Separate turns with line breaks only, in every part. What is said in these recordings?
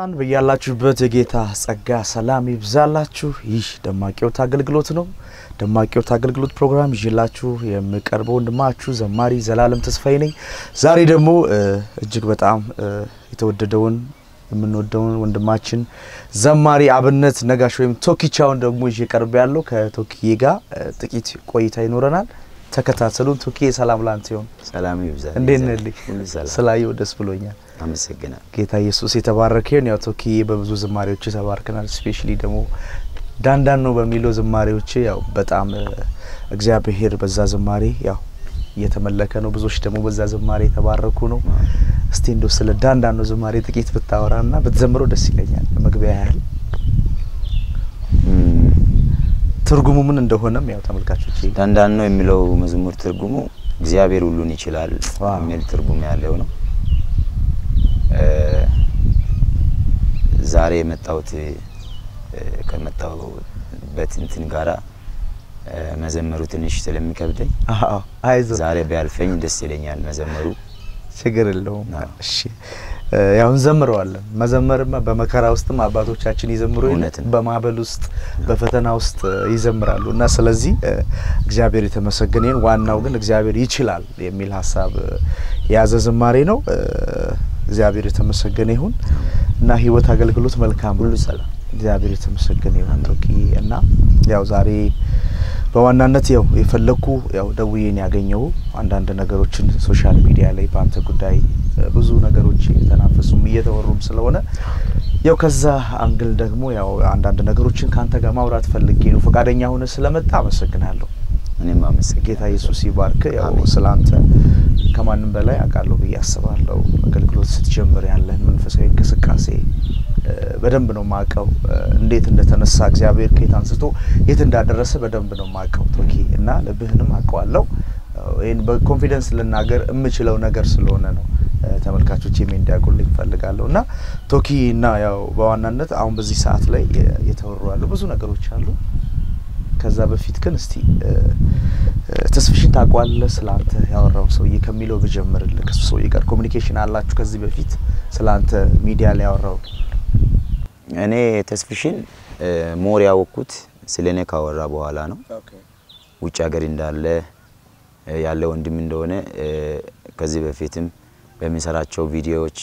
ቅዱሳን በያላችሁበት የጌታ ጸጋ ሰላም ይብዛላችሁ። ይህ ደማቂዎት አገልግሎት ነው። ደማቂዎት አገልግሎት ፕሮግራም ይዤላችሁ የምቀርበው ወንድማችሁ ዘማሪ ዘላለም ተስፋዬ ነኝ። ዛሬ ደግሞ እጅግ በጣም የተወደደውን የምንወደውን ወንድማችን ዘማሪ አብነት ነጋሽ ወይም ቶኪቻውን ደግሞ ይዤ ቀርብ ያለው ከቶኪዬ ጋር ጥቂት ቆይታ ይኖረናል። ተከታተሉን። ቶኪዬ ሰላም ላንተ ይሁን።
ሰላም ይብዛልኝ።
እንዴነልኝ? ስላየው ደስ ብሎኛል።
አመሰግናለሁ።
ጌታ ኢየሱስ የተባረከ ይሁን። ያው ቶኪዬ በብዙ ዝማሬዎች ተባርከናል። ስፔሻሊ ደግሞ ዳንዳን ነው በሚለው ዝማሬዎች ያው በጣም እግዚአብሔር በዛ ዝማሬ ያው እየተመለከ ነው። ብዙዎች ደግሞ በዛ ዝማሬ ተባረኩ ነው። እስቲ እንደው ስለ ዳንዳን ነው ዝማሬ ጥቂት ብታወራና ብትዘምረው ደስ ይለኛል። በመግቢያ ያህል ትርጉሙ ምን እንደሆነም ያው ተመልካቾች
ዳንዳን ነው የሚለው መዝሙር ትርጉሙ እግዚአብሔር ሁሉን ይችላል የሚል ትርጉም ያለው ነው። ዛሬ መጣውት ከመጣውበት እንትን ጋራ መዘመሩ ትንሽ ስለሚከብደኝ
አይዞ
ዛሬ ቢያልፈኝ ደስ ይለኛል መዘመሩ።
ችግር የለውም። እሺ ያው እንዘምረዋለን። መዘመርማ በመከራ ውስጥም አባቶቻችን ይዘምሩ ይላል። በማበል ውስጥ በፈተና ውስጥ ይዘምራሉ እና ስለዚህ እግዚአብሔር የተመሰገነ ይሁን። ዋናው ግን እግዚአብሔር ይችላል የሚል ሐሳብ ያዘ ዝማሬ ነው። እግዚአብሔር የተመሰገነ ይሁን እና ህይወት አገልግሎት መልካም ሁሉ ሰላም። እግዚአብሔር የተመሰገነ ይሁን ቶኪዬ እና ያው ዛሬ በዋናነት ያው የፈለኩ ያው ደውዬን ያገኘው አንዳንድ ነገሮችን ሶሻል ሚዲያ ላይ ባንተ ጉዳይ ብዙ ነገሮች እየተናፈሱም እየተወሩም ስለሆነ ያው ከዛ አንግል ደግሞ ያው አንዳንድ ነገሮችን ካንተ ጋር ማውራት ፈልጌ ነው። ፈቃደኛ ሆነ ስለመጣ አመሰግናለሁ።
እኔም አመሰግናለሁ።
ጌታ ኢየሱስ ይባርክ። ያው ስላንተ ከማንም በላይ አቃለው በያስባለሁ። አገልግሎት ስትጀምር ያለህ መንፈሳዊ እንቅስቃሴ በደንብ ነው ማቀው። እንዴት እንደተነሳ እግዚአብሔር ከየት አንስቶ የት እንዳደረሰ በደንብ ነው ማቀው ቶኪ እና ለብህንም አቀዋለሁ። ይሄን በኮንፊደንስ ልናገር እምችለው ነገር ስለሆነ ነው ተመልካቾች እንዲያውቁልኝ ፈልጋለሁ። እና ቶኪ እና ያው በዋናነት አሁን በዚህ ሰዓት ላይ የተወሩ ያሉ ብዙ ነገሮች አሉ። ከዛ በፊት ግን እስቲ ተስፍሽን ታቋለህ ስላንተ ያወራው ሰውዬ ከሚለው በጀመርልህ ከሱ ሰውዬ ጋር ኮሙኒኬሽን አላችሁ ከዚህ በፊት ስላንተ ሚዲያ ላይ ያወራው?
እኔ ተስፍሽን ሞር ያወኩት ስለኔ ካወራ በኋላ ነው። ውጭ ሀገር እንዳለ ያለ ወንድም እንደሆነ ከዚህ በፊትም በሚሰራቸው ቪዲዮዎች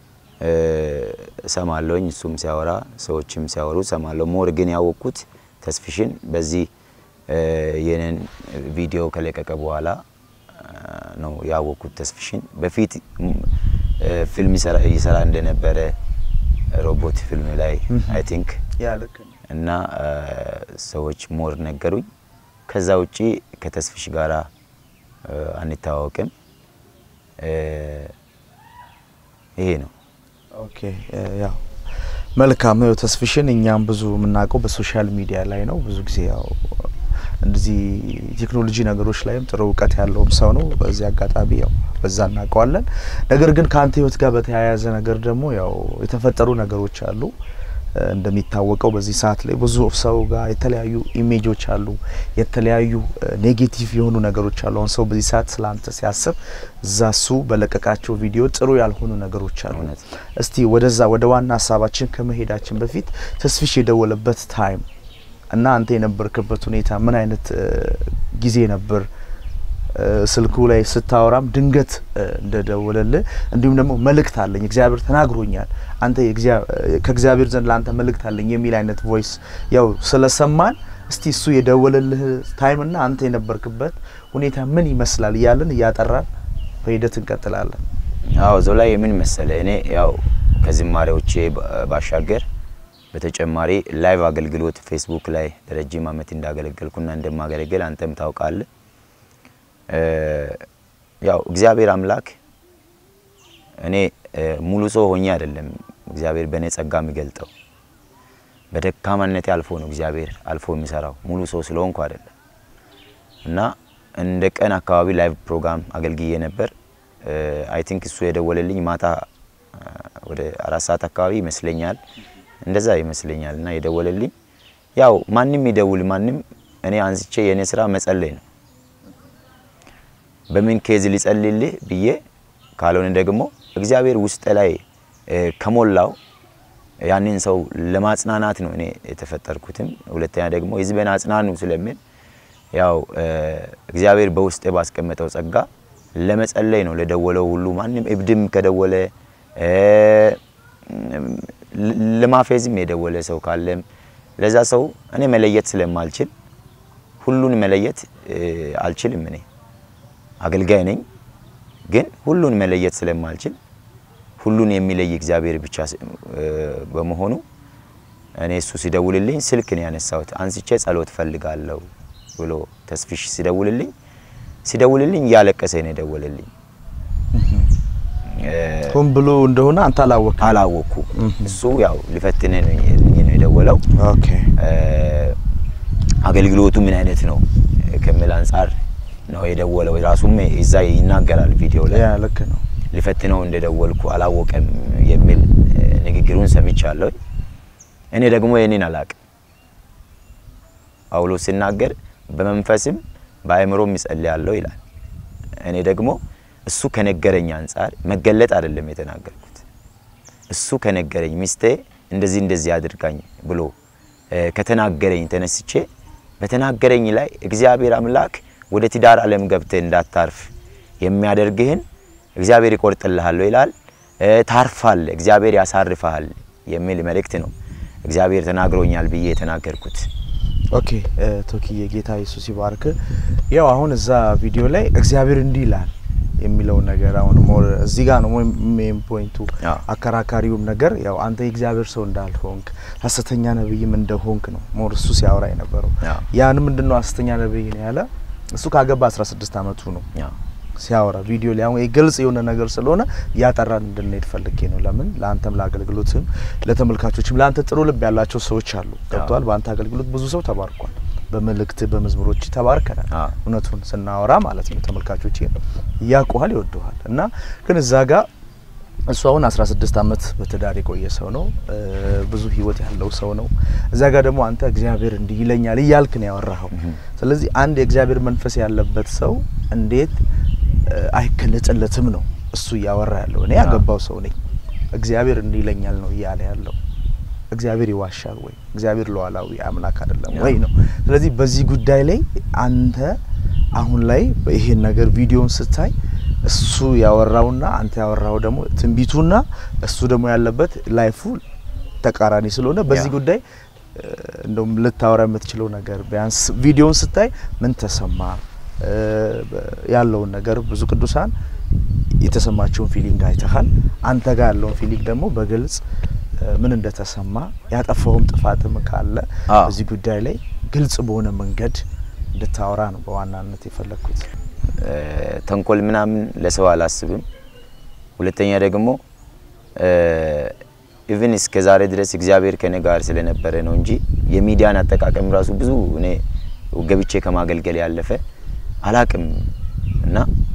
ሰማለሁኝ። እሱም ሲያወራ ሰዎችም ሲያወሩ ሰማለሁ። ሞር ግን ያወኩት ተስፍሽን በዚህ የነን ቪዲዮ ከለቀቀ በኋላ ነው ያወኩት ተስፍሽን። በፊት ፊልም ይሰራ እንደነበረ ሮቦት ፊልም ላይ አይ ቲንክ
ያለከ
እና ሰዎች ሞር ነገሩኝ። ከዛ ውጪ ከተስፍሽ ጋራ አንታወቅም። ይሄ ነው።
ኦኬ ያው መልካም ነው። ተስፍሽን እኛም ብዙ ምናቀው በሶሻል ሚዲያ ላይ ነው። ብዙ ጊዜ ያው እንደዚህ ቴክኖሎጂ ነገሮች ላይም ጥሩ እውቀት ያለው ሰው ነው። በዚህ አጋጣሚ ያው በዛ እናቀዋለን። ነገር ግን ካንተ ህይወት ጋር በተያያዘ ነገር ደግሞ ያው የተፈጠሩ ነገሮች አሉ። እንደሚታወቀው በዚህ ሰዓት ላይ ብዙ ሰው ጋር የተለያዩ ኢሜጆች አሉ፣ የተለያዩ ኔጌቲቭ የሆኑ ነገሮች አሉ። አሁን ሰው በዚህ ሰዓት ስላንተ ሲያስብ ዛሱ በለቀቃቸው ቪዲዮ ጥሩ ያልሆኑ ነገሮች አሉ። እስቲ ወደዛ ወደ ዋና ሐሳባችን ከመሄዳችን በፊት ተስፍሽ የደወለበት ታይም እና አንተ የነበርክበት ሁኔታ ምን አይነት ጊዜ ነበር? ስልኩ ላይ ስታወራም ድንገት እንደደወለልህ እንዲሁም ደግሞ መልእክት አለኝ እግዚአብሔር ተናግሮኛል አንተ ከእግዚአብሔር ዘንድ ላንተ መልእክት አለኝ የሚል አይነት ቮይስ ያው ስለሰማን እስቲ እሱ የደወለልህ ታይም እና አንተ የነበርክበት ሁኔታ ምን ይመስላል እያልን ያጠራን በሂደት እንቀጥላለን።
አዎ ዘላይ ምን መሰለ እኔ ያው ከዝማሬዎቼ ባሻገር በተጨማሪ ላይቭ አገልግሎት ፌስቡክ ላይ ለረጅም አመት እንዳገለገልኩና እንደማገለግል አንተም ታውቃለህ። ያው እግዚአብሔር አምላክ እኔ ሙሉ ሰው ሆኜ አይደለም እግዚአብሔር በኔ ጸጋ የሚገልጠው በደካማነት ያልፎ ነው እግዚአብሔር አልፎ የሚሰራው ሙሉ ሰው ስለሆንኩ አይደለም። እና እንደ ቀን አካባቢ ላይቭ ፕሮግራም አገልግዬ ነበር። አይ ቲንክ እሱ የደወለልኝ ማታ ወደ 4 ሰዓት አካባቢ ይመስለኛል እንደዛ ይመስለኛልና የደወለልኝ ያው ማንንም ይደውል ማንንም እኔ አንስቼ የኔ ስራ መጸለይ ነው። በምን ኬዝ ሊጸልይልህ ብዬ ካልሆነ ደግሞ እግዚአብሔር ውስጥ ላይ ከሞላው ያንን ሰው ለማጽናናት ነው እኔ የተፈጠርኩትም ሁለተኛ ደግሞ ህዝብን አጽናኑ ስለምን ያው እግዚአብሔር በውስጤ ባስቀመጠው ጸጋ ለመጸለይ ነው ለደወለው ሁሉ ማንንም እብድም ከደወለ ለማፈዝም የደወለ ሰው ካለም ለዛ ሰው እኔ መለየት ስለማልችል ሁሉን መለየት አልችልም እኔ አገልጋይ ነኝ ግን ሁሉን መለየት ስለማልችል ሁሉን የሚለይ እግዚአብሔር ብቻ በመሆኑ እኔ እሱ ሲደውልልኝ ስልክ ነው ያነሳሁት አንስቼ ጸሎት ፈልጋለሁ ብሎ ተስፍሽ ሲደውልልኝ ያለቀሰ ነው ደወለልኝ
ሆም ብሎ እንደሆነ አንተ
አላወኩ እሱ ያው ሊፈትነኝ ነው የደወለው
ኦኬ
አገልግሎቱ ምን አይነት ነው ከመል አንፃር ነው የደወለው ራሱም እዛ ይናገራል ቪዲዮ ላይ
ያ ልክ ነው
ሊፈትነው እንደደወልኩ አላወቀም የሚል ንግግሩን ሰምቻለሁ እኔ ደግሞ የኔን አላቅ ጳውሎስ ሲናገር በመንፈስም በአእምሮም ይጸልያለሁ ይላል እኔ ደግሞ እሱ ከነገረኝ አንፃር መገለጥ አይደለም የተናገርኩት እሱ ከነገረኝ ሚስቴ እንደዚህ አድርጋኝ ብሎ ከተናገረኝ ተነስቼ በተናገረኝ ላይ እግዚአብሔር አምላክ ወደ ትዳር ዓለም ገብተ እንዳታርፍ የሚያደርግህን እግዚአብሔር ይቆርጥልሃል ይላል ታርፋል እግዚአብሔር ያሳርፋል የሚል መልእክት ነው እግዚአብሔር ተናግሮኛል ብዬ የተናገርኩት
ኦኬ ቶኪዬ ጌታ ኢየሱስ ይባርክ ያው አሁን እዛ ቪዲዮ ላይ እግዚአብሔር እንዲህ ይላል የሚለው ነገር አሁን ሞር እዚህ ጋር ነው ሜን ፖይንቱ አከራካሪውም ነገር ያው አንተ የእግዚአብሔር ሰው እንዳልሆንክ ሐሰተኛ ነብይም እንደሆንክ ነው ሞር እሱ ሲያወራ የነበረው ያን ምንድነው ሐሰተኛ ነብይ ነው ያለ እሱ ካገባ 16 አመቱ ነው ሲያወራ ቪዲዮ ላይ አሁን የግልጽ የሆነ ነገር ስለሆነ ያጠራን እንድንሄድ ፈልጌ ነው ለምን ለአንተም ለአገልግሎትም ለተመልካቾችም ለአንተ ጥሩ ልብ ያላቸው ሰዎች አሉ ገብቷል በአንተ አገልግሎት ብዙ ሰው ተባርኳል በመልእክት በመዝሙሮች ተባርከናል እውነቱን ስናወራ ማለት ነው ተመልካቾች ያቆሃል ይወደዋል እና ግን እዛ ጋር እሱ አሁን 16 አመት በትዳር የቆየ ሰው ነው ብዙ ህይወት ያለው ሰው ነው እዛ ጋር ደግሞ አንተ እግዚአብሔር እንዲህ ይለኛል ይያልክ ነው ያወራው ስለዚህ አንድ የእግዚአብሔር መንፈስ ያለበት ሰው እንዴት አይከለጸለትም ነው እሱ ያወራ ያለው እኔ ያገባው ሰው ነኝ እግዚአብሔር እንዲህ ይለኛል ነው ይያለ ያለው እግዚአብሔር ይዋሻል ወይ እግዚአብሔር ሉዓላዊ አምላክ አይደለም ወይ ነው ስለዚህ በዚህ ጉዳይ ላይ አንተ አሁን ላይ ይሄን ነገር ቪዲዮን ስታይ እሱ ያወራውና አንተ ያወራው ደግሞ ትንቢቱና እሱ ደግሞ ያለበት ላይፉ ተቃራኒ ስለሆነ በዚህ ጉዳይ እንደውም ልታወራ የምትችለው ነገር ቢያንስ ቪዲዮን ስታይ ምን ተሰማ ያለው ነገር ብዙ ቅዱሳን የተሰማቸውን ፊሊንግ አይተሃል አንተ ጋር ያለው ፊሊንግ ደግሞ በግልጽ ምን እንደተሰማ ያጠፋውም ጥፋትም ካለ በዚህ ጉዳይ ላይ ግልጽ በሆነ መንገድ እንድታወራ ነው በዋናነት የፈለኩት
ተንኮል ምናምን ለሰው አላስብም ሁለተኛ ደግሞ ኢቭን እስከ ዛሬ ድረስ እግዚአብሔር ከኔ ጋር ስለነበረ ነው እንጂ የሚዲያን አጠቃቀም ራሱ ብዙ እኔ ገብቼ ከማገልገል ያለፈ አላቅም እና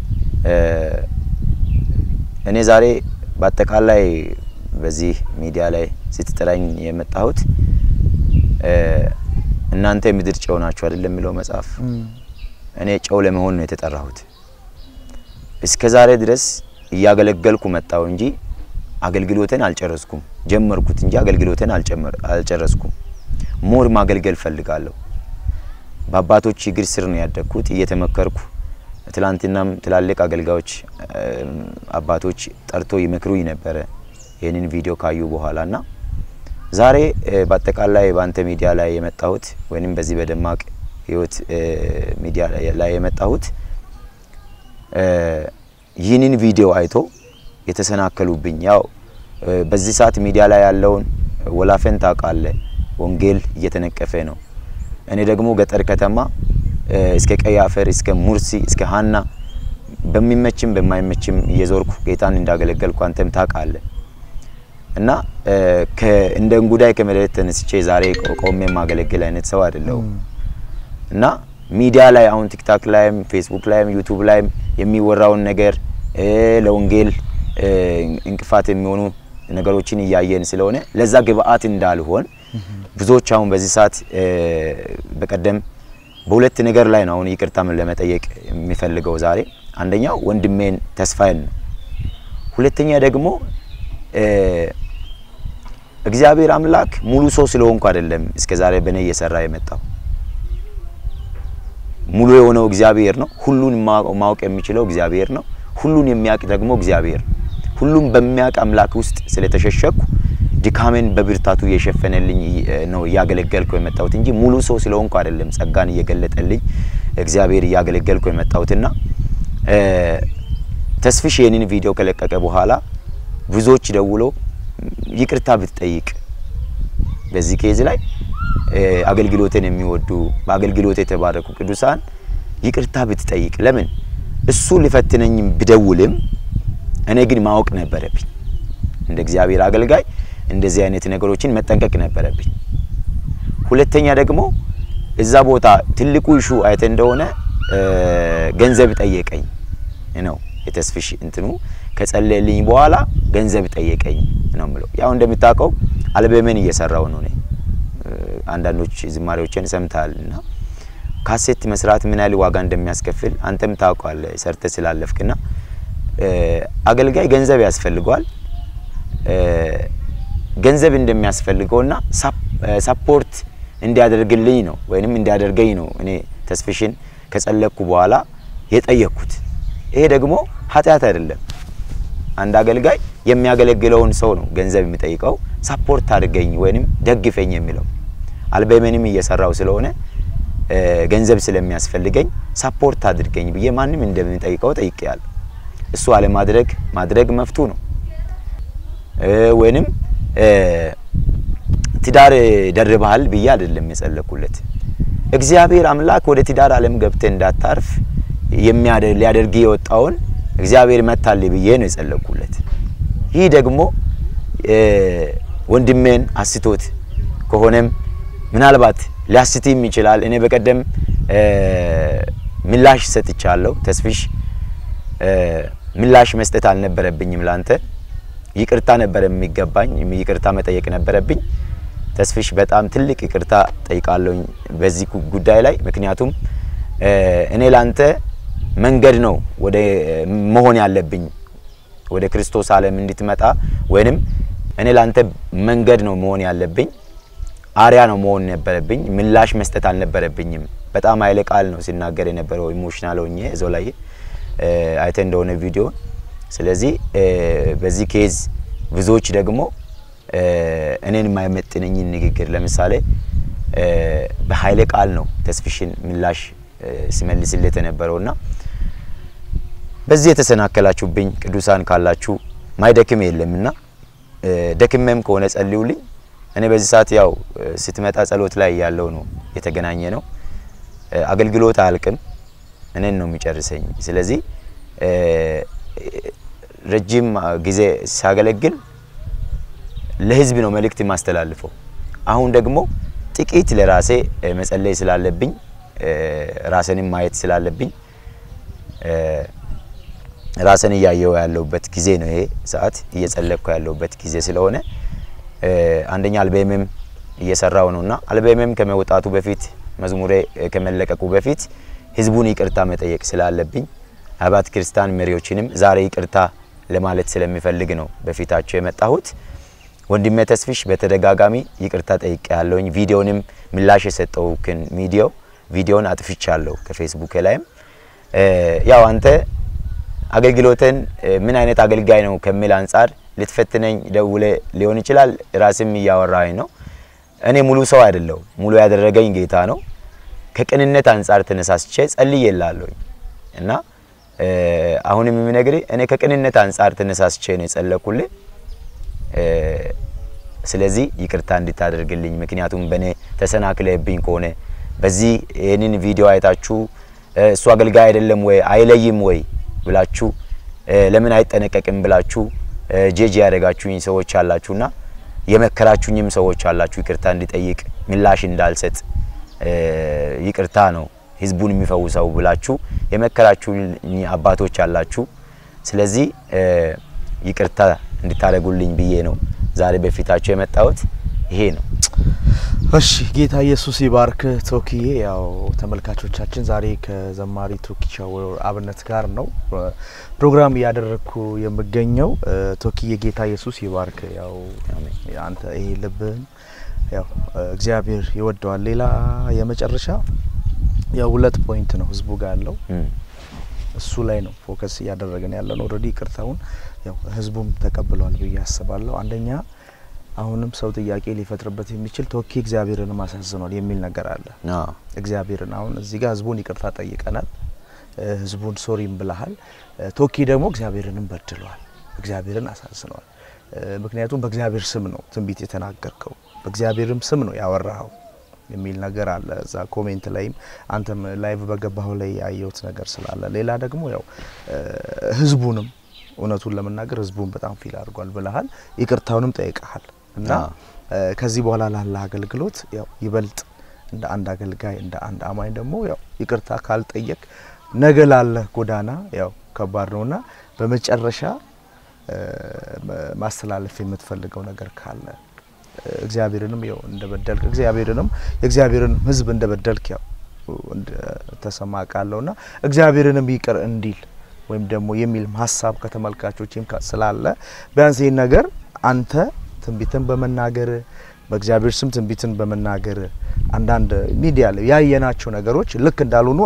እኔ ዛሬ በአጠቃላይ በዚህ ሚዲያ ላይ ስትጠራኝ የመጣሁት እናንተ ምድር ጨው ናችሁ አይደለም የሚለው መጽሐፍ እኔ ጨው ለመሆን ነው የተጠራሁት እስከ ዛሬ ድረስ ያገለገልኩ መጣው እንጂ አገልግሎቴን አልጨረስኩም ጀመርኩት እንጂ አገልግሎቴን አልጨረስኩም ሞር ማገልገል ፈልጋለሁ በአባቶች እግር ስር ነው ያደግኩት እየተመከርኩ ትላንትናም ትላልቅ አገልጋዮች አባቶች ጠርቶ ይመክሩኝ ነበር ይሄንን ቪዲዮ ካዩ በኋላና ዛሬ በአጠቃላይ ባንተ ሚዲያ ላይ የመጣሁት ወይንም በዚህ በደማቅ ህይወት ሚዲያ ላይ የመጣሁት ይህንን ቪዲዮ አይቶ የተሰናከሉብኝ ያው በዚህ ሰዓት ሚዲያ ላይ ያለውን ወላፈን ታቃለ ወንጌል እየተነቀፈ ነው እኔ ደግሞ ገጠር ከተማ እስከ ቀያፈር እስከ ሙርሲ እስከ ሃና በሚመችም በማይመችም እየዞርኩ ጌታን እንዳገለገልኩ አንተም ታቃለ እና እንደ እንጉዳይ ከመሬት ተነስቼ ዛሬ ቆሜ ማገለግል አይነት ሰው አይደለም እና ሚዲያ ላይ አሁን ቲክቶክ ላይም ፌስቡክ ላይም ዩቲዩብ ላይም የሚወራውን ነገር ለወንጌል እንቅፋት የሚሆኑ ነገሮችን ያያየን ስለሆነ ለዛ ግብአት እንዳልሆን ብዙዎች አሁን በዚህ ሰዓት በቀደም በሁለት ነገር ላይ ነው አሁን ይቅርታም ለመጠየቅ የሚፈልገው ዛሬ አንደኛው ወንድሜን ተስፋዬን ሁለተኛ ደግሞ እግዚአብሔር አምላክ ሙሉ ሰው ስለሆንኩ አይደለም እስከዛሬ በኔ እየሰራ የመጣው ሙሉ የሆነው እግዚአብሔር ነው ሁሉን ማወቅ የሚችለው እግዚአብሔር ነው ሁሉን የሚያውቅ ደግሞ እግዚአብሔር ሁሉም በሚያውቅ አምላክ ውስጥ ስለተሸሸኩ ድካሜን በብርታቱ የሸፈነልኝ ነው ያገለገልኩ የመጣሁት እንጂ ሙሉ ሰው ስለሆንኩ አይደለም ጸጋን እየገለጠልኝ እግዚአብሔር ያገለገልኩ የመጣሁትና ተስፍሽ የኔን ቪዲዮ ከለቀቀ በኋላ ብዙዎች ደውሎ ይቅርታ ብትጠይቅ በዚህ ኬዝ ላይ አገልግሎትን የሚወዱ በአገልግሎት የተባረኩ ቅዱሳን ይቅርታ ብትጠይቅ ለምን እሱ ሊፈትነኝ ቢደውልም እኔ ግን ማወቅ ነበረብኝ እንደ እግዚአብሔር አገልጋይ እንደዚህ አይነት ነገሮችን መጠንቀቅ ነበረብኝ ሁለተኛ ደግሞ እዛ ቦታ ትልቁ ኢሹ አይተ እንደሆነ ገንዘብ ጠየቀኝ ነው የተስፍሽ እንትኑ ከጸለየልኝ በኋላ ገንዘብ ጠየቀኝ ነው ማለት ያው እንደምታውቀው አልበሜን እየሰራው ነው ነኝ አንዳንዶች ዝማሬዎችን ሰምታልና ካሴት መስራት ምን ያህል ዋጋ እንደሚያስከፍል አንተም ታውቃለህ ሰርተ ስላለፍክና አገልጋይ ገንዘብ ያስፈልጋል ገንዘብ እንደሚያስፈልገውና ሰፖርት እንዲያደርግልኝ ነው ወይንም እንዲያደርገኝ ነው እኔ ተስፍሽን ከጸለቅኩ በኋላ የጠየቅኩት ይሄ ደግሞ ኃጢያት አይደለም አንድ አገልጋይ የሚያገለግለውን ሰው ነው ገንዘብ የሚጠይቀው ሰፖርት አድርገኝ ወይንም ደግፈኝ የሚለው አልበሜንም እየሰራው ስለሆነ ገንዘብ ስለሚያስፈልገኝ ሰፖርት አድርገኝ ብዬ ማንንም እንደምጠይቀው ጠይቄያለሁ እሱ አለ ማድረግ መፍቱ ነው ወይንም ትዳር ደርባል ብዬ አይደለም የጸለኩለት እግዚአብሔር አምላክ ወደ ትዳር ዓለም ገብተ እንዳታርፍ ሊያደርግ የወጣውን እግዚአብሔር መታል ብዬ ነው የጸለኩለት ይህ ደግሞ ወንድሜን አስቶት ከሆነም ምናልባት ሊያስትም ይችላል እኔ በቀደም ምላሽ ሰጥቻለሁ ተስፍሽ ምላሽ መስጠት አልነበረብኝም ላንተ ይቅርታ ነበር የሚገባኝ ይቅርታ መጠየቅ ነበረብኝ ተስፍሽ በጣም ትልቅ ይቅርታ ጠይቃለሁ በዚህ ጉዳይ ላይ ምክንያቱም እኔ ላንተ መንገድ ነው ወደ መሆን ያለብኝ ወደ ክርስቶስ ዓለም እንድትመጣ ወይንም እኔ ላንተ መንገድ ነው መሆን ያለብኝ አሪያ ነው መሆን ነበረብኝ ምላሽ መስጠት አልነበረብኝም በጣም ኃይለ ቃል ነው ሲናገር የነበረው ኢሞሽናል ሆኜ እዛው ላይ አይተ እንደሆነ ቪዲዮ ስለዚህ በዚህ ኬዝ ብዙዎች ደግሞ እኔን ማይመጥነኝ ንግግር ለምሳሌ በኃይለ ቃል ነው ተስፍሽን ምላሽ ሲመልስለት የነበረውና በዚህ የተሰናከላችሁብኝ ቅዱሳን ካላችሁ ማይደክም የለምና ደክመም ከሆነ ጸልዩልኝ እኔ በዚህ ሰዓት ያው ስትመጣ ጸሎት ላይ ያለው ነው የተገናኘ ነው አገልግሎት አልቅም እኔን ነው የሚጨርሰኝ ስለዚህ ረጅም ጊዜ ሳገለግል ለህዝብ ነው መልእክት ማስተላልፈው አሁን ደግሞ ጥቂት ለራሴ መጸለይ ስላለብኝ ራስንም ማየት ስላለብኝ ራስን ያየው ያለውበት ጊዜ ነው ይሄ ሰዓት እየጸለቅኩ ያለውበት ጊዜ ስለሆነ አንደኛ አልበሜም እየሰራው ነውና አልበሜም ከመውጣቱ በፊት መዝሙሬ ከመለቀቁ በፊት ህዝቡን ይቅርታ መጠየቅ ስላለብኝ አባት ክርስቲያን መሪዎችንም ዛሬ ይቅርታ ለማለት ስለሚፈልግ ነው በፊታቸው የመጣሁት ወንድሜ ተስፍሽ በተደጋጋሚ ይቅርታ ጠይቄያለሁኝ ቪዲዮንም ምላሽ የሰጠውክን ቪዲዮን አጥፍቻለሁ ከፌስቡክ ላይም ያው አንተ አገልግሎትን ምን አይነት አገልጋይ ነው ከሚል አንፃር ልትፈትነኝ ደውለ ሊሆን ይችላል ራስም ያወራኝ ነው እኔ ሙሉ ሰው አይደለም ሙሉ ያደረገኝ ጌታ ነው ከቅንነት አንፃር ተነሳስቼ ጸልዬላለሁ እና አሁንም የሚነግሪ እኔ ከቅንነት አንፃር ተነሳስቼ ነው ጸለኩልኝ ስለዚህ ይቅርታ እንድታደርግልኝ ምክንያቱም በኔ ተሰናክለብኝ ከሆነ በዚህ የኔን ቪዲዮ አይታችሁ እሱ አገልጋይ አይደለም ወይ አይለይም ወይ ብላችሁ ለምን አይጠነቀቅም ብላችሁ ጄጄ ያደጋችሁኝ ሰዎች አላችሁና የመከራችሁኝም ሰዎች አላችሁ ይቅርታ እንድጠይቅ ምላሽ እንዳልሰጥ ይቅርታ ነው ህዝቡን የሚፈውሰው ብላችሁ የመከራችሁኝ አባቶች አላችሁ ስለዚህ ይቅርታ እንድታደርጉልኝ ብዬ ነው ዛሬ በፊታችሁ የመጣሁት ይሄ ነው
እሺ ጌታ ኢየሱስ ይባርክ ቶኪዬ ያው ተመልካቾቻችን ዛሬ ከዘማሪ ቶኪቻው አብነት ጋር ነው ፕሮግራም ያደረኩ የምገኘው ቶኪዬ ጌታ ኢየሱስ ይባርክ ያው አንተ ይሄ ልብን ያው እግዚአብሔር ይወደዋል ሌላ የመጨረሻ ያው ሁለት ፖይንት ነው ህዝቡ ጋር ያለው እሱ ላይ ነው ፎከስ ያደረገን ያለው ኦሬዲ ቅርታውን ያው ህዝቡም ተቀብሏል ብዬ አስባለሁ አንደኛ አሁንም ሰው ጥያቄ ሊፈጥርበት የሚችል ቶኪ እግዚአብሔርን ማሳዘኗል የሚል ነገር አለ እግዚአብሔርን አሁን እዚህ ጋር ህዝቡን ይቅርታ ጠይቀናል ህዝቡን ሶሪም ብለሃል ቶኪ ደግሞ እግዚአብሔርንም በድሏል እግዚአብሔርን አሳዝኗል ምክንያቱም በእግዚአብሔር ስም ነው ትንቢት የተናገርከው በእግዚአብሔርም ስም ነው ያወራው የሚል ነገር አለ እዛ ኮሜንት ላይም አንተም ላይቭ በገባው ላይ ያየሁት ነገር ስላለ ሌላ ደግሞ ያው ህዝቡንም እውነቱን ለመናገር ህዝቡን በጣም ፊል አድርጓል ብለሃል ይቅርታውንም ጠይቀሃል እና ከዚህ በኋላ ላለ አገልግሎት ያው ይበልጥ እንደ አንድ አገልጋይ እንደ አንድ አማኝ ደግሞ ያው ይቅርታ ካልጠየቅ ነገ ላለ ጎዳና ያው ከባድ ነውና በመጨረሻ ማስተላለፍ የምትፈልገው ነገር ካለ እግዚአብሔርንም ያው እንደበደልክ እግዚአብሔርንም የእግዚአብሔርን ህዝብ እንደበደልክ ያው ተሰማቃለውና እግዚአብሔርንም ይቅር እንዲል ወይም ደግሞ የሚል ሐሳብ ከተመልካቾችም ስላለ ቢያንስ ይሄን ነገር አንተ ትንቢትን በመናገር በእግዚአብሔር ስም ትንቢትን በመናገር አንዳንድ ሚዲያ ላይ ያየናቸው ነገሮች ልክ እንዳልሆኑ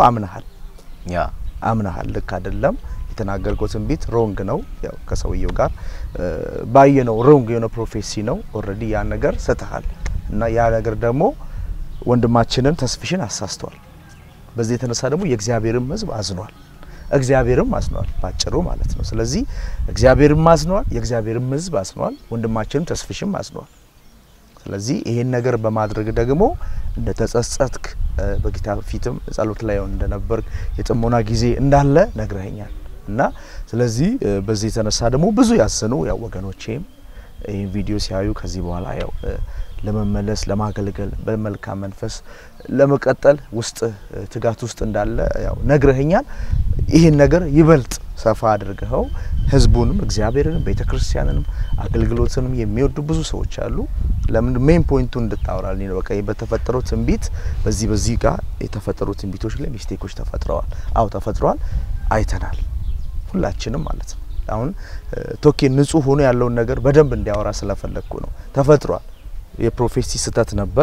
አምናሃል ልክ አይደለም የተናገርከው ትንቢት ሮንግ ነው ያው ከሰውየው ጋር ባየነው ሮንግ የሆነ ፕሮፌሲ ነው ኦሬዲ ያ ነገር ሰተሃል እና ያ ነገር ደግሞ ወንድማችንን ተስፍሽን አሳስተዋል በዚህ የተነሳ ደግሞ የእግዚአብሔርም ህዝብ አዝኗል እግዚአብሔርም አዝኗል ባጭሩ ማለት ነው ስለዚህ እግዚአብሔርም አዝኗል የእግዚአብሔርም ህዝብ አዝኗል ወንድማችንም ተስፍሽም አዝኗል ስለዚህ ይሄን ነገር በማድረግ ደግሞ እንደ ተጸጸትክ በጌታ ፊትም ጸሎት ላይ እንደነበር የጥሞና ጊዜ እንዳለ ነግረኸኛል እና ስለዚህ በዚህ የተነሳ ደግሞ ብዙ ያሰኑ ያው ወገኖቼም ይሄን ቪዲዮ ሲያዩ ከዚህ በኋላ ያው ለመመለስ ለማገልገል በመልካም መንፈስ ለመቀጠል ውስጥ ትጋት ውስጥ እንዳለ ያው ነግረኸኛል ይሄን ነገር ይበልጥ ሰፋ አድርገው ህዝቡንም እግዚአብሔርንም ቤተክርስቲያንንም አገልግሎትንም የሚወዱ ብዙ ሰዎች አሉ ለምን ሜን ፖይንቱ እንድታወራልኝ ነው በቃ በተፈጠረው ትንቢት በዚህ ጋር የተፈጠሩ ትንቢቶች ላይ ሚስቴኮች ተፈጥረዋል አው ተፈጥሯል አይተናል ሁላችንም ማለት ነው አሁን ቶኪ ንጹህ ሆኖ ያለው ነገር በደንብ እንዲያወራ ስለፈለኩ ነው ተፈጥሯል የፕሮፌሲ ስተት ነበር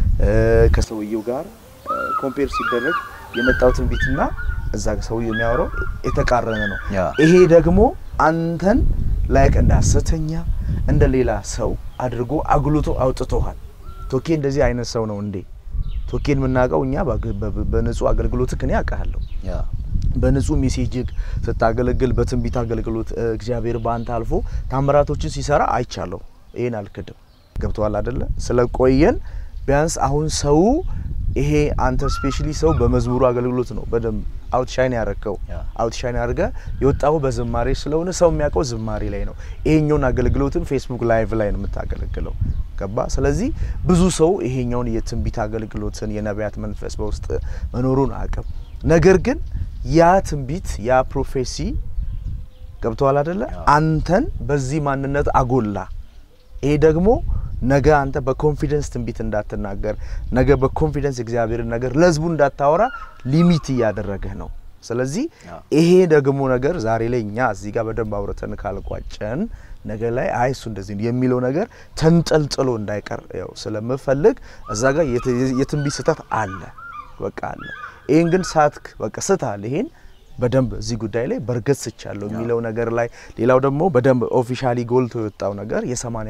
ከሰውየው ጋር ኮምፔር ሲደረግ የመጣው ትንቢትና እዛ ሰውየው የሚያወራው የተቃረነ ነው ይሄ ደግሞ አንተን ላይክ እንዳሰተኛ እንደሌላ ሰው አድርጎ አግሉቶ አውጥቶሃል ቶኪ እንደዚህ አይነት ሰው ነው እንዴ ቶኪን ምናቀው እኛ በንጹህ አገልግሎት ከኔ ያቃለው በንጹህ ሜሴጅ ተታገለግል በትንቢት አገልግሎት እግዚአብሔር ባንተ አልፎ ታምራቶችን ሲሰራ አይቻለው ይሄን አልከደም ገብቷል አይደለ ስለቆየን ቢያንስ አሁን ሰው ይሄ አንተ ስፔሻሊ ሰው በመዝሙሩ አገልግሎት ነው በደም አውትሻይን ያረከው አውትሻይን ያርጋ የወጣው በዝማሬ ስለሆነ ሰው የሚያቀው ዝማሬ ላይ ነው ይሄኛውን አገልግሎትን ፌስቡክ ላይቭ ላይ ነው የምታገለግለው ገባ ስለዚህ ብዙ ሰው ይሄኛውን የትንቢት አገልግሎትን የነቢያት መንፈስ በውስጥ መኖሩን አቀም ነገር ግን ያ ትንቢት ያ ፕሮፌሲ ገብቷል አይደለ አንተን በዚህ ማንነት አጎላ ይሄ ደግሞ ነገ አንተ በኮንፊደንስ ትንቢት እንዳትናገር ነገ በኮንፊደንስ እግዚአብሔርን ነገር ለህዝቡ እንዳታወራ ሊሚት ያደረገህ ነው ስለዚህ ይሄ ደግሞ ነገር ዛሬ ላይ እኛ እዚህ ጋር በደንብ አውርተን ካልቋጨን ነገ ላይ አይሱ እንደዚህ የሚለው ነገር ተንጠልጥሎ እንዳይቀር ያው ስለምፈልግ እዛ ጋር የትንቢት ስተት አለ በቃ አለ ይሄን ግን ሳትክ በቃ ስታል ይሄን በደንብ እዚህ ጉዳይ ላይ በርገስቻለሁ የሚለው ነገር ላይ ሌላው ደግሞ በደንብ ኦፊሻሊ ጎልቶ የወጣው ነገር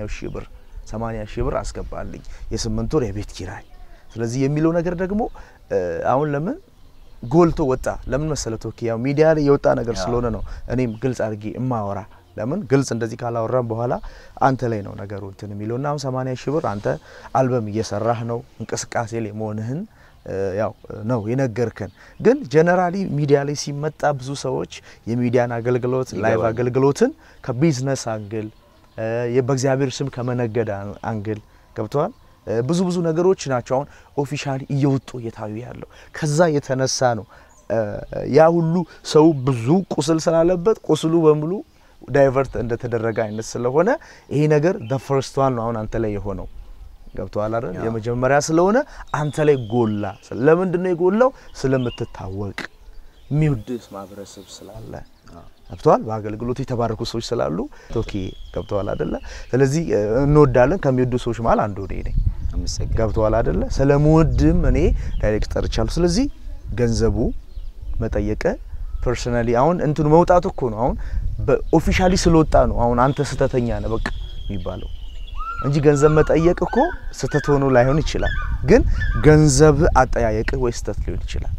የ80 ሺህ ብር አስገባልኝ የ8 ወር የቤት ኪራይ ስለዚህ የሚለው ነገር ደግሞ አሁን ለምን ጎልቶ ወጣ ለምን መሰለ ቶኪ ያው ሚዲያ ላይ የወጣ ነገር ስለሆነ ነው እኔም ግልጽ አድርጌ እማወራ ለምን ግልጽ እንደዚህ ካላወራን በኋላ አንተ ላይ ነው ነገሩ እንትን የሚለውና አሁን 80 ሺህ ብር አንተ አልበም እየሰራህ ነው እንቅስቃሴ ላይ መሆንህን ያው ነው የነገርከን ግን ጀነራሊ ሚዲያ ላይ ሲመጣ ብዙ ሰዎች የሚዲያን አገልግሎት ላይቭ አገልግሎትን ከቢዝነስ አንግል የበእግዚአብሔር ስም ከመነገድ አንግል ገብቷል ብዙ ነገሮች ናቸው አሁን ኦፊሻሊ እየወጡ የታዩ ያለው ከዛ የተነሳ ነው ያ ሁሉ ሰው ብዙ ቁስል ስላለበት ቁስሉ በሙሉ ዳይቨርት እንደተደረገ አይነት ስለሆነ ይሄ ነገር the first one ነው አሁን አንተ ላይ የሆነው ገብቷል አይደል የመጀመሪያ ስለሆነ አንተ ላይ ጎላ ለምንድነው የጎላው ስለምትታወቅ ሚውድስ ማብረሰብ ስላለ ገብቷል በአገልግሎት የተባረኩ ሰዎች ስላሉ ኦኬ ገብቷል አይደለ ስለዚህ እንወዳለን ከሚወዱ ሰዎች ማለት አንዱ ነኝ ገብቷል አይደለ ስለምወድም እኔ ዳይሬክተር ቻለው ስለዚህ ገንዘቡ መጠየቀ ፐርሰናሊ አሁን እንትን መውጣት እኮ ነው አሁን በኦፊሻሊ ስለወጣ ነው አሁን አንተ ስተተኛ ነህ በቃ የሚባለው እንጂ ገንዘብ መጠየቅ እኮ ስተት ሆኖ ላይሆን ይችላል ግን ገንዘብ አጠያየቅ ወይ ስተት ሊሆን ይችላል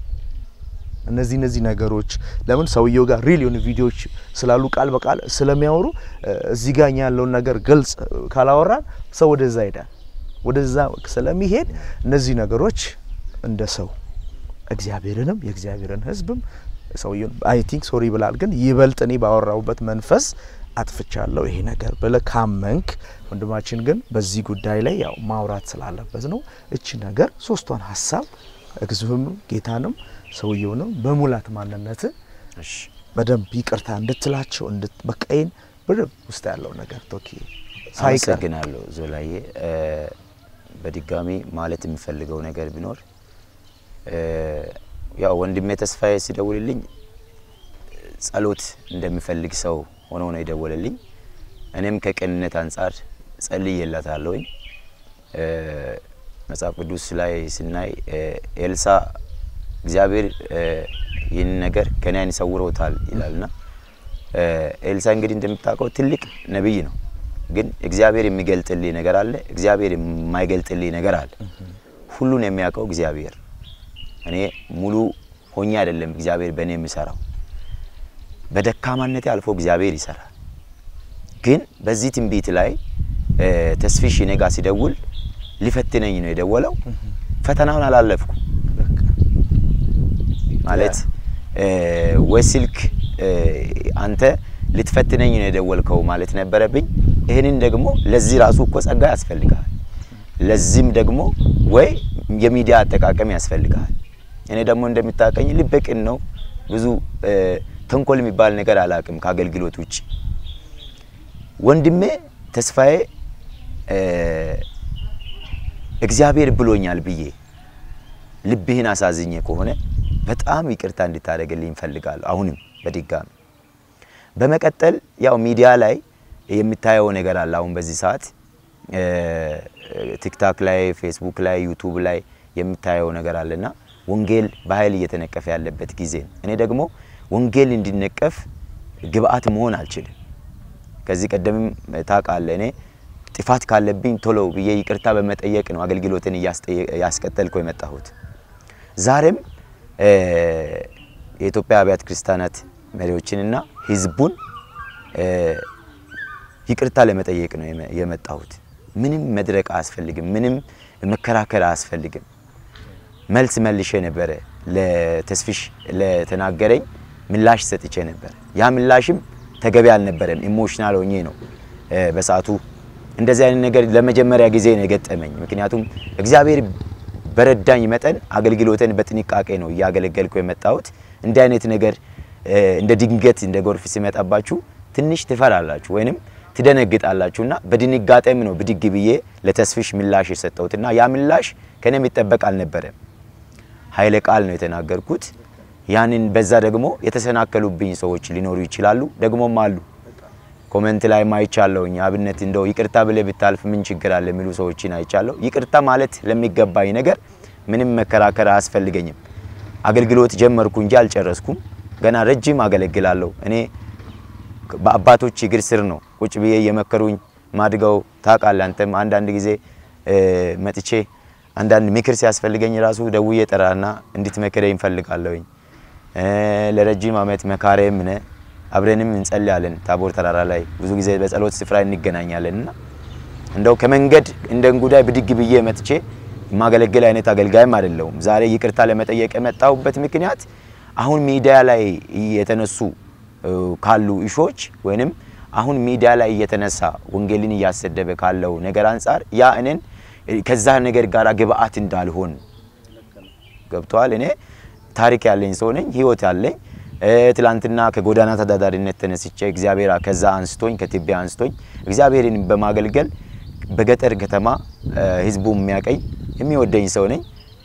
እነዚህ ነገሮች ለምን ሰውየው ጋር ሪል የሆነ ቪዲዮዎች ስላሉ ቃል በቃል ስለሚያወሩ እዚህ ጋር ያለውን ነገር ግልጽ ካላወራን ሰው ወደዛ ይሄዳል ወደዛ ስለሚሄድ እነዚህ ነገሮች እንደ ሰው እግዚአብሔርንም የእግዚአብሔርን ህዝብም ሰውየው አይ ቲንክ ሶሪ ብላል ግን ይበልጥ እኔ ባወራውበት መንፈስ አጥፍቻለሁ ይሄ ነገር በለካመንክ ወንድማችን ግን በዚህ ጉዳይ ላይ ያው ማውራት ስላለበት ነው እቺ ነገር ሶስቷን ሐሳብ እግዚአብሔርም ጌታንም ሰውየውንም በሙላት ማንነት እሺ በደንብ ይቅርታ እንድትላቸው እንድትበቀይን በደንብ ውስጥ ያለው ነገር ቶኪ
ሳይቀግናለሁ ዞላዬ በድጋሚ ማለት የሚፈልገው ነገር ቢኖር ያው ወንድሜ ተስፋዬ ሲደውልልኝ ጸሎት እንደሚፈልግ ሰው ሆኖ ነው የደወለልኝ እኔም ከቀንነት አንፃር ጸልዬላታለሁኝ መጽሐፍ ቅዱስ ላይ ስናይ ኤልሳ እግዚአብሔር ይህን ነገር ከኔን ሰውሮታል ይላልና ኤልሳ እንግዲህ እንደምታውቀው ትልቅ ነብይ ነው ግን እግዚአብሔር የሚገልጥልኝ ነገር አለ እግዚአብሔር የማይገልጥልኝ ነገር አለ ሁሉን የሚያውቀው እግዚአብሔር እኔ ሙሉ ሆኛ አይደለም እግዚአብሔር በእኔ የሚሰራው በደካማነቴ አልፎ እግዚአብሔር ይሰራል ግን በዚህ ትንቢት ላይ ተስፊሽ ነጋ ሲደውል ሊፈትነኝ ነው የደወለው ፈተናውን አላለፍኩ ማለት ወስልክ አንተ ልትፈትነኝ ነው የደወልከው ማለት ነበረብኝ ይሄንን ደግሞ ለዚህ ራሱ እኮ ጸጋ ያስፈልጋል ለዚህም ደግሞ ወይ የሚዲያ አጠቃቀም ያስፈልጋል እኔ ደግሞ እንደምታቀኝ ልበቅን ነው ብዙ ተንኮል የሚባል ነገር አላቅም ከአገልግሎት ውጪ ወንድሜ ተስፋዬ እግዚአብሔር ብሎኛል ብዬ ልብህን አሳዝኜ ከሆነ በጣም ይቅርታ እንድታደርግልኝ ፈልጋለሁ አሁንም በድጋሚ በመቀጠል ያው ሚዲያ ላይ የሚታየው ነገር አለ አሁን በዚህ ሰዓት ቲክቶክ ላይ ፌስቡክ ላይ ዩቲዩብ ላይ የሚታየው ነገር አለና ወንጌል በኃይል እየተነቀፈ ያለበት ጊዜ እኔ ደግሞ ወንጌል እንዲነቀፍ ግብአት መሆን አልችልም ከዚህ ቀደም ታቃለ እኔ ጥፋት ካለብኝ ቶሎ ብዬ ይቅርታ በመጠየቅ ነው አገልግሎትን ያስቀጠልኩ የመጣሁት ዛሬም የኢትዮጵያ አብያተ ክርስቲያናት መሪዎችንና ህዝቡን ይቅርታ ለመጠየቅ ነው የመጣሁት ምንም መድረቅ አያስፈልግም ምንም መከራከር አያስፈልግም መልስ መልሼ ነበር ለተስፊሽ ለተናገረኝ ምላሽ ሰጥቼ ነበር ያ ምላሽም ተገቢ አልነበረም ኢሞሽናል ሆኜ ነው በሰዓቱ እንደዚህ አይነት ነገር ለመጀመሪያ ጊዜ ነው የገጠመኝ ምክንያቱም እግዚአብሔር በረዳኝ መጠን አገልግሎትን በጥንቃቄ ነው ያገለገልኩ የመጣሁት እንደ አይነት ነገር እንደ ድንገት እንደ ጎርፍ ሲመጣባችሁ ትንሽ ትፈራላችሁ ወይንም ትደነግጣላችሁና በድንጋጤም ነው ብድግ ብዬ ለተስፊሽ ምላሽ የሰጠሁትና ያ ምላሽ ከኔም ይተበቅ አልነበረም ኃይለ ቃል ነው የተናገርኩት ያንን በዛ ደግሞ የተሰናከሉብኝ ሰዎች ሊኖሩ ይችላሉ ደግሞም አሉ ኮሜንት ላይ ማይቻለውኝ አብነት እንደው ይቅርታ ብለ ብታልፍ ምን ችግር አለ የሚሉ ሰዎችን አይቻለው ይቅርታ ማለት ለሚገባኝ ነገር ምንም መከራከር አያስፈልገኝም አገልግሎት ጀመርኩ እንጂ አልጨረስኩም ገና ረጅም አገለግላለሁ እኔ በአባቶች እግር ስር ነው ቁጭ ብዬ የመከሩኝ ማድጋው ታቃለ አንተም አንዳንድ ጊዜ መጥቼ አንዳንድ ምክር ሲያስፈልገኝ ራሱ ደውዬ ጠራና እንድትመከረኝ ፈልጋለሁኝ ለረጅም አመት መካሬም ነህ አብረንም እንጸልያለን ታቦር ተራራ ላይ ብዙ ጊዜ በጸሎት ስፍራ እንገናኛለንና እንደው ከመንገድ እንደንጉዳይ ብድግ ብዬ መጥቼ ማገለግል አይነት አገልጋይም አይደለም ዛሬ ይቅርታ ለመጠየቅ የመጣሁበት ምክንያት አሁን ሚዲያ ላይ የተነሱ ካሉ ኢሾች ወይንም አሁን ሚዲያ ላይ የተነሳ ወንጌልን ያሰደበ ካለው ነገር አንፃር ያ እኔን ከዛ ነገር ጋር ግብአት እንዳልሆን ገብቷል እኔ ታሪክ ያለኝ ሰው ነኝ ህይወት ያለኝ ትላንትና ከጎዳና ተዳዳሪነት ተነስቼ እግዚአብሔር ከዛ አንስቶኝ ከትቢያ አንስቶኝ እግዚአብሔርን በማገልገል በገጠር ከተማ ህዝቡ የሚያቀኝ የሚወደኝ ሰው ነኝ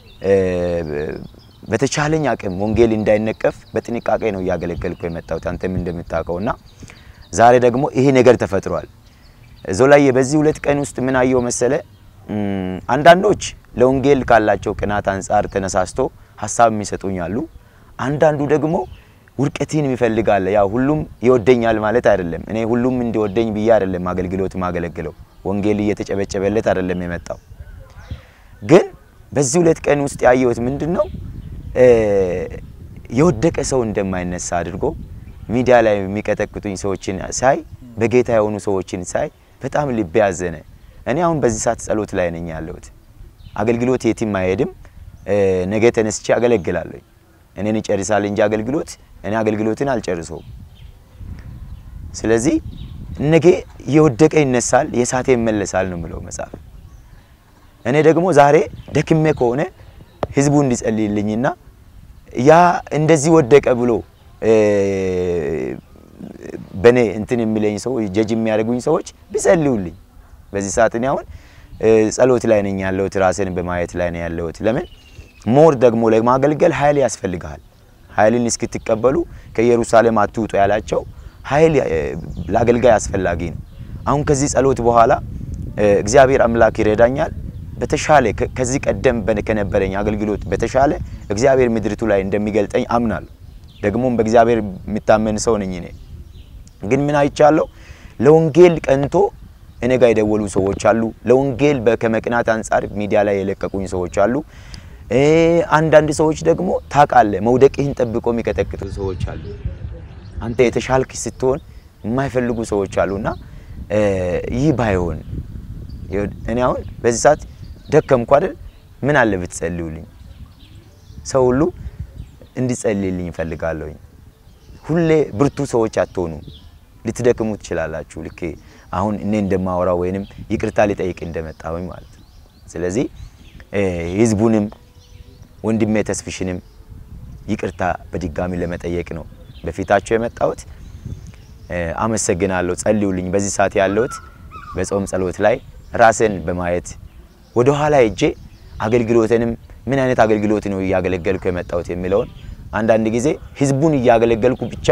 በተቻለኝ አቅም ወንጌል እንዳይነቀፍ በጥንቃቄ ነው ያገለገልኩ የመጣሁት አንተም እንደምታውቀውና ዛሬ ደግሞ ይሄ ነገር ተፈጥሯል ዞላዬ በዚህ 2 ቀን ውስጥ ምን አየው መሰለ አንዳንዶች ለወንጌል ካላቸው ቅናት አንፃር ተነሳስቶ ሐሳብ የሚሰጡኛሉ አንዳንዱ ደግሞ ውርቀቲን ይፈልጋል ያው ሁሉም ይወደኛል ማለት አይደለም እኔ ሁሉም እንዲወደኝ ብዬ አይደለም አገልግሎት ማገለግለው ወንጌል እየተጨበጨበለት አይደለም የመጣው ግን በዚህ 2 ቀን ውስጥ ያየሁት ምንድነው የወደቀ ሰው እንደማይነሳ አድርጎ ሚዲያ ላይ የሚቀጠቅጡኝ ሰዎችን ሳይ በጌታ የሆኑ ሰዎችን ሳይ በጣም ልብ ያዘነ እኔ አሁን በዚህ ሰዓት ጸሎት ላይ ነኝ ያለሁት አገልግሎት የትም አይሄድም ነገ ተነስቼ አገለግላለሁ እኔን ጨርሳል እንጂ አገልግሎት እኔ አገልግሎትን አልጨርሰውም ስለዚህ ነገ የወደቀ ይነሳል የሳተ ይመለሳል ነው ምለው መጽሐፍ እኔ ደግሞ ዛሬ ደክሜ ከሆነ ህዝቡ እንዲጸልይልኝና ያ እንደዚህ ወደቀ ብሎ በኔ እንትን የሚለኝ ሰው ጀጅ የሚያደርጉኝ ሰዎች ቢጸልዩልኝ በዚህ ሰዓት ነው አሁን ጸሎት ላይ ነኝ ያለሁት ራስን በማየት ላይ ነው ያለሁት ለምን ሞር ደግሞ ለማገልገል ኃይል ያስፈልጋል ኃይልን እስክትቀበሉ ከኢየሩሳሌም አትውጡ ያላቸው ኃይል ለአገልጋይ አስፈልጋጊ ነው አሁን ከዚህ ጸሎት በኋላ እግዚአብሔር አምላክ ይረዳኛል በተሻለ ከዚህ ቀደም ከነበረኝ አገልግሎት በተሻለ እግዚአብሔር ምድርቱ ላይ እንደሚገልጠኝ አምናለሁ ደግሞም በእግዚአብሔር የሚታመን ሰው ነኝ እኔ ግን ምን አይቻለሁ ለወንጌል ቀንቶ እኔ ጋር የደወሉ ሰዎች አሉ ለወንጌል በከመቅናት አንፃር ሚዲያ ላይ የለቀቁኝ ሰዎች አሉ አንዳንድ ሰዎች ደግሞ ታቃለ መውደቅህን ጠብቆ የሚቀጠቅጡ ሰዎች አሉ አንተ የተሻልክ ስትሆን የማይፈልጉ ሰዎች አሉና ይህ ባይሆን እኔ አሁን በዚህ ሰዓት ደከምኩ አይደል ምን አለ ብትጸልዩልኝ ሰው ሁሉ እንዲጸልይልኝ ፈልጋለሁ ሁሌ ብርቱ ሰዎች አትሆኑ ልትደክሙ ትችላላችሁ ልክ አሁን እኔ እንደማወራው ወይንም ይቅርታ ሊጠይቅ እንደመጣሁኝ ማለት ስለዚህ ህዝቡንም ወንድሜ ተስፍሽንም ይቅርታ በድጋሚ ለመጠየቅ ነው በፊታቸው የመጣሁት አመሰግናለሁ ጸልዩልኝ በዚህ ሰዓት ያለሁት በጾም ጸሎት ላይ ራስን በማየት ወደ ኋላ እጄ አገልግሎትንም ምን አይነት አገልግሎት ነው ያገለገልኩ የመጣሁት የሚለውን አንዳንድ ጊዜ ህዝቡን ያገለገልኩ ብቻ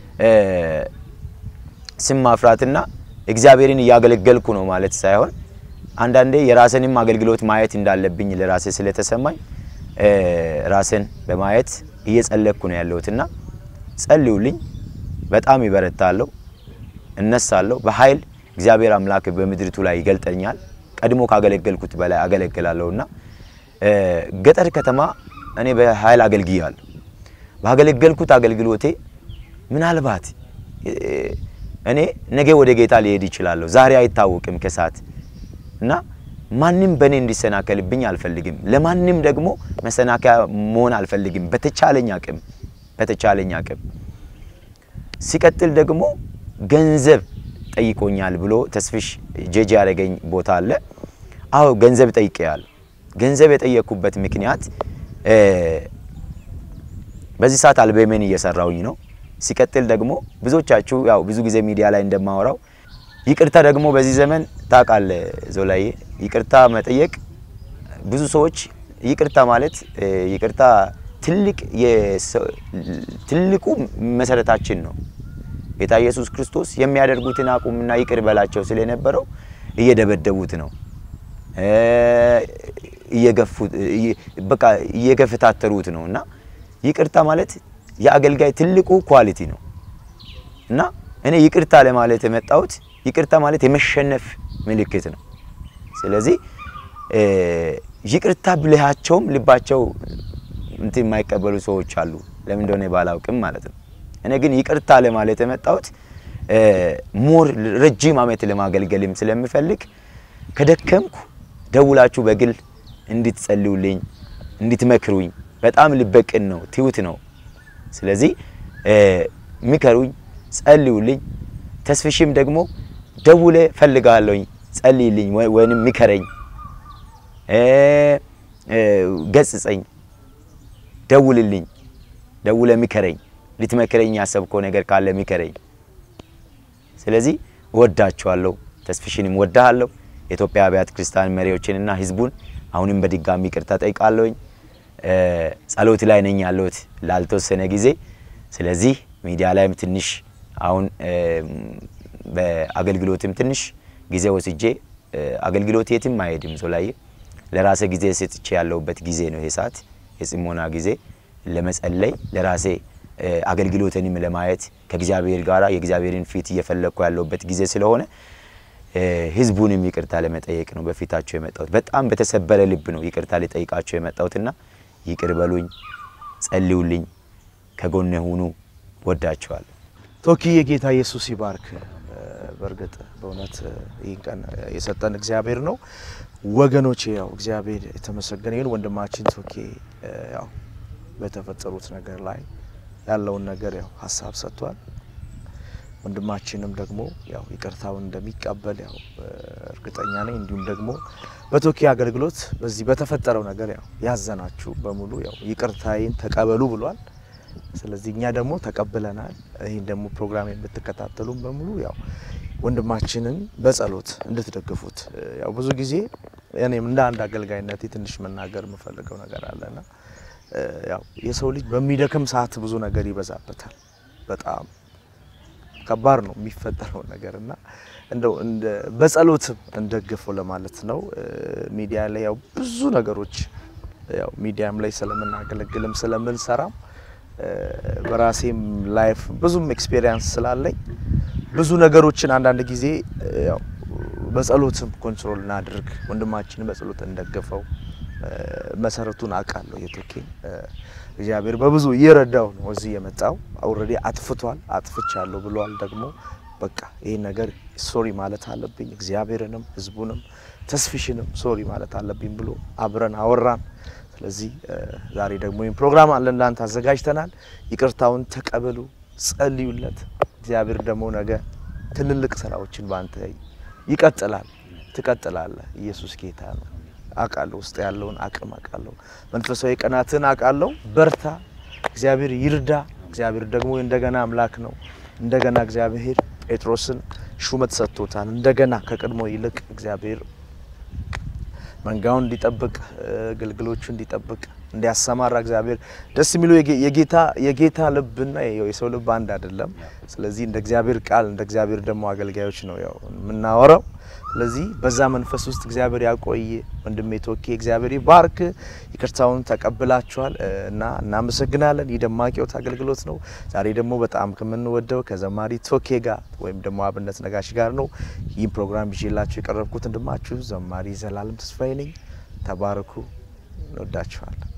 ስም ማፍራትና እግዚአብሔርን ያገለገልኩ ነው ማለት ሳይሆን አንዳንዴ የራስንም አገልግሎት ማየት እንዳለብኝ ለራሴ ስለተሰማኝ ራስን በማየት እየጸለይኩ ነው ያለሁትና ጸልዩልኝ በጣም ይበረታለሁ እነሳለሁ በኃይል እግዚአብሔር አምላክ በመድሪቱ ላይ ይገልጠኛል ቀድሞ ካገለገልኩት በላይ አገለግላለሁና ገጠር ከተማ እኔ በኃይል አገልግያለሁ ባገለገልኩት አገልግሎቴ ምናልባት እኔ ነገ ወደ ጌታ ሊሄድ ይችላል ዛሬ አይታወቅም ከሳት እና ማንንም በኔ እንዲሰናከልብኝ አልፈልግም ለማንንም ደግሞ መሰናከያ መሆን አልፈልግም በተቻለኝ አቅም ሲቀጥል ደግሞ ገንዘብ ጠይቆኛል ብሎ ተስፍሽ ጄጄ ያረገኝ ቦታ አለ አው ገንዘብ ጠይቄያለሁ ገንዘብ የጠየኩበት ምክንያት በዚህ ሰዓት አልበሜን እየሰራውኝ ነው ሲቀጥል ደግሞ ብዙዎቻችሁ ያው ብዙ ጊዜ ሚዲያ ላይ እንደማወራው ይቅርታ ደግሞ በዚህ ዘመን ታቃለ ዞላዬ ይቅርታ መጠየቅ ብዙ ሰዎች ይቅርታ ማለት ይቅርታ ትልቁ መሰረታችን ነው ጌታ ኢየሱስ ክርስቶስ የሚያደርጉትን አቁምና ይቅር በላቸው ስለነበረው እየደበደቡት ነው በቃ እየገፈታተሩት ነውና ይቅርታ ማለት የአገልጋይ ትልቁ ኳሊቲ ነው እና እኔ ይቅርታ ለማለት የመጣሁት ይቅርታ ማለት የመሸነፍ ምልክት ነው ስለዚህ ይቅርታ ብለሃቸውም ልባቸው እንትን የማይቀበሉ ሰዎች አሉ ለምን እንደሆነ ባላውቅም ማለት ነው እኔ ግን ይቅርታ ለማለት የመጣሁት ሞር ረጅም አመት ለማገልገልም ስለምፈልግ ከደከምኩ ደውላችሁ በግል እንድትጸልዩልኝ እንድትመክሩኝ በጣም ልበቅን ነው ትውት ነው ስለዚህ ምከሩኝ ጸልዩልኝ ተስፍሽም ደግሞ ደውለ ፈልጋለሁኝ ጸልይልኝ ወይንም ምከረኝ ገጽጸኝ ደውልልኝ ደውለ ምከረኝ ልትመከረኝ ያሰብከው ነገር ካለ ምከረኝ ስለዚህ ወዳችኋለሁ ተስፍሽንም ወዳሃለሁ የኢትዮጵያ አብያተ ክርስቲያን መሪዎችንና ህዝቡን አሁንም በድጋሚ ይቅርታ ጠይቃለሁኝ። ጸሎት ላይ ነኝ ያለሁት ላልተወሰነ ጊዜ። ስለዚህ ሚዲያ ላይም ትንሽ አሁን በአገልግሎትም ትንሽ ጊዜ ወስጄ አገልግሎት የትም አይሄድም ዞላዬ ለራሴ ጊዜ ሰጥቼ ያለሁበት ጊዜ ነው። ይሄ ሰዓት የጽሞና ጊዜ ለመጸለይ ለራሴ አገልግሎትንም ለማየት ከእግዚአብሔር ጋራ የእግዚአብሔርን ፊት እየፈለኩ ያለሁበት ጊዜ ስለሆነ ህዝቡንም ይቅርታ ለመጠየቅ ነው በፊታቸው የመጣሁት። በጣም በተሰበረ ልብ ነው ይቅርታ ለጠይቃቸው የመጣሁትና ይቅር በሉኝ፣ ጸልዩልኝ፣ ከጎኔ ሁኑ፣ ወዳቸዋለሁ።
ቶኪ የጌታ ኢየሱስ ይባርክ። በርግጥ በእውነት ይህን ቀን የሰጠን እግዚአብሔር ነው። ወገኖቼ ያው እግዚአብሔር የተመሰገነ ይሁን። ወንድማችን ቶኪ ያው በተፈጠሩት ነገር ላይ ያለውን ነገር ያው ሐሳብ ሰጥቷል። ወንድማችንም ደግሞ ያው ይቅርታውን እንደሚቀበል ያው እርግጠኛ ነኝ። እንዲሁም ደግሞ በቶኪ አገልግሎት በዚህ በተፈጠረው ነገር ያው ያዘናችሁ በሙሉ ያው ይቅርታዬን ተቀበሉ ብሏል። ስለዚህ እኛ ደግሞ ተቀበለናል። ይሄን ደግሞ ፕሮግራም የምትከታተሉም በሙሉ ያው ወንድማችንን በጸሎት እንድትደግፉት ያው ብዙ ጊዜ እኔም እንደ አንድ አገልጋይነት ትንሽ መናገር የምፈልገው ነገር አለና ያው የሰው ልጅ በሚደክም ሰዓት ብዙ ነገር ይበዛበታል። በጣም ከባድ ነው የሚፈጠረው ነገርና እንደው በጸሎት እንደግፈው ለማለት ነው። ሚዲያ ላይ ያው ብዙ ነገሮች ያው ሚዲያም ላይ ስለምናገለግልም ስለምንሰራም በራሴም ላይፍ ብዙም ኤክስፒሪየንስ ስላለኝ ብዙ ነገሮችን አንዳንድ ጊዜ ያው በጸሎትም ኮንትሮል እናድርግ፣ ወንድማችንን በጸሎት እንደግፈው። መሰረቱን አቃለው የቶኪ እግዚአብሔር በብዙ ይረዳው ነው እዚህ የመጣው። ኦሬዲ አጥፍቻለሁ ብሏል። ደግሞ በቃ ይሄ ነገር ሶሪ ማለት አለብኝ፣ እግዚአብሔርንም ህዝቡንም ተስፍሽንም ሶሪ ማለት አለብኝ ብሎ አብረን አወራን። ስለዚህ ዛሬ ደግሞ ይሄን ፕሮግራም አለን ላንተ አዘጋጅተናል። ይቅርታውን ተቀበሉ፣ ጸልዩለት። እግዚአብሔር ደግሞ ነገ ትልልቅ ስራዎችን ባንተ ይቀጥላል፣ ትቀጥላለህ። ኢየሱስ ጌታ ነው። አቃለው ውስጥ ያለውን አቅም አቃለው፣ መንፈሳዊ ቀናትን አቃለው። በርታ፣ እግዚአብሔር ይርዳ። እግዚአብሔር ደግሞ እንደገና አምላክ ነው። እንደገና እግዚአብሔር ጴጥሮስን ሹመት ሰጥቶታል። እንደገና ከቀድሞ ይልቅ እግዚአብሔር መንጋውን እንዲጠብቅ አገልግሎቹ እንዲጠብቅ እንዲያሰማራ እግዚአብሔር ደስ የሚለው የጌታ ልብና የሰው ልብ አንድ አይደለም። ስለዚህ እንደ እግዚአብሔር ቃል እንደ እግዚአብሔር ደግሞ አገልጋዮች ነው ያው ምናወራው። ስለዚህ በዛ መንፈስ ውስጥ እግዚአብሔር ያቆይ። ወንድሜ ቶኪ እግዚአብሔር ይባርክ። ይቅርታውን ተቀብላችኋል እና እናመሰግናለን። ይደማቂው አገልግሎት ነው። ዛሬ ደግሞ በጣም ከመንወደው ከዘማሪ ቶኪ ጋር ወይም ደግሞ አብነት ነጋሽ ጋር ነው ይህ ፕሮግራም ይዤላችሁ የቀረብኩት። እንደማችሁ ዘማሪ ዘላለም ተስፋዬ ነኝ። ተባረኩ። እንወዳችኋለን።